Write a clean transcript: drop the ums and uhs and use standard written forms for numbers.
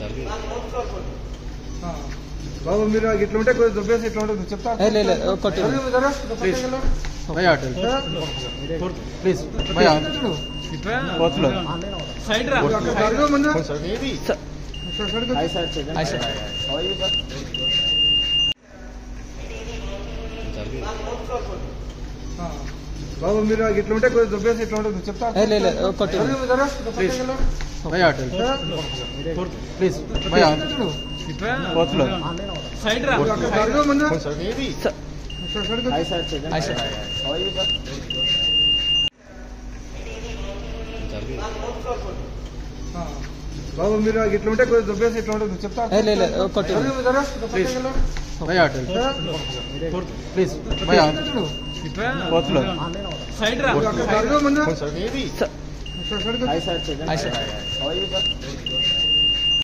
బాబు మీరు ఇట్లా ఉంటే కొంచెం దుబ్బేసి ఇట్లా ఉంటుంది చెప్తా ప్లీజ్ బాబు మీరు ఇట్లా ఉంటే కొంచెం దుబ్బేసి ఇట్లా ఉంటుంది చెప్తా ప్లీజ్ బాబు మీరు ఇట్లా ఉంటే కొంచెం దుబ్బేసి ఇట్లా ఉంటుంది చెప్తా ప్లీజ్ Hi sir.